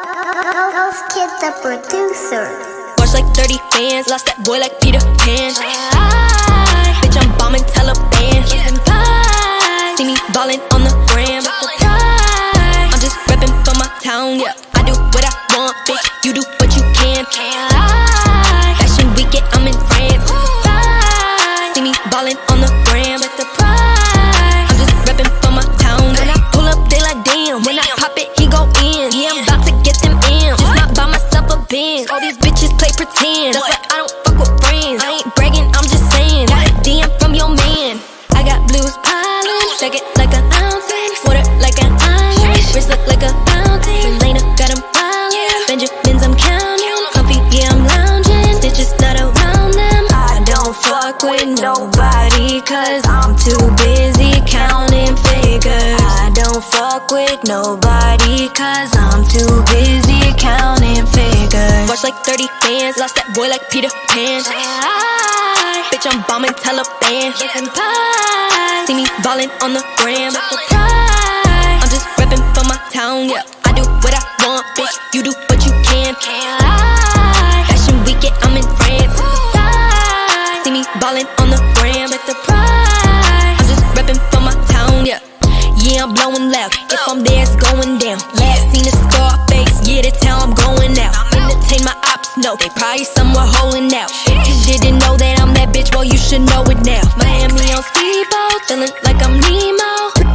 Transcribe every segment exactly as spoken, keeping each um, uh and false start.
House Kid the producer. Watch like thirty fans, lost that boy like Peter Pan. I, bitch, I'm bombing Taliban. See me ballin' on the gram. I'm just reppin' for my town, yeah. I do what I want, bitch, you do what you can. Fashion weekend, I'm in France. See me ballin' on the gram. I'm just reppin' for my town. When I pull up, they like damn. When I pop it, he go in. Yeah, I'm about to get them in. Just not buy myself a Benz. All these bitches play pretend. That's why I don't fuck with friends. I ain't bragging, I'm just saying. Got a D M from your man. I got blues piling, shake it like a fountain. Water like an island, wrist look like a fountain. Elena got them piling, Benjamins I'm counting. Comfy, yeah, I'm lounging, stitches not around them. I don't fuck with nobody, cause I'm too busy counting figures. I don't fuck with nobody, cause I'm too busy counting figures. Watch like thirty fans, lost that boy like Peter Pan. I, bitch, I'm bombing Taliban. See me ballin' on the gram. I'm just reppin' for my town, yeah. I do what I want, bitch, you do what you can. Fashion weekend, I'm in France. See me ballin' on the gram. I'm just reppin' for my town, yeah. Yeah, I'm blowing loud. If I'm there, it's going down. Yeah, seen the scar face. Yeah, that's how I'm going out. Entertain my ops, no, they probably somewhere holding out. If you didn't know that I'm that bitch, well, you should know it now. Miami on speedboat, feeling like I'm Nemo.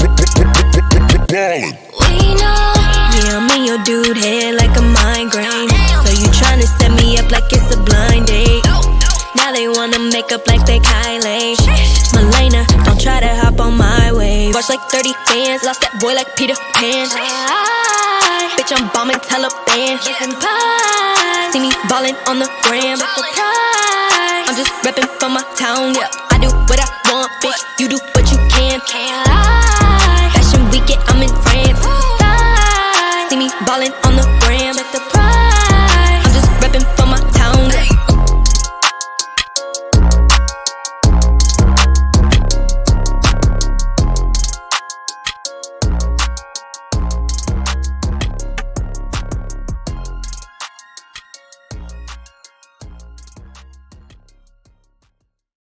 We know. Yeah, I'm in your dude head like a migraine. So you tryna set me up like it's a blind date. Now they wanna make up like they Kylie. Malena, don't try to hop on my wave. Watch like thirty fans, lost that boy like Peter Pan. I, bitch, I'm bombing Taliban. See me ballin' on the gram. I'm just reppin' for my town, yeah. I do what I want, bitch, you do what you can. Fashion weekend, I'm in France. See me ballin'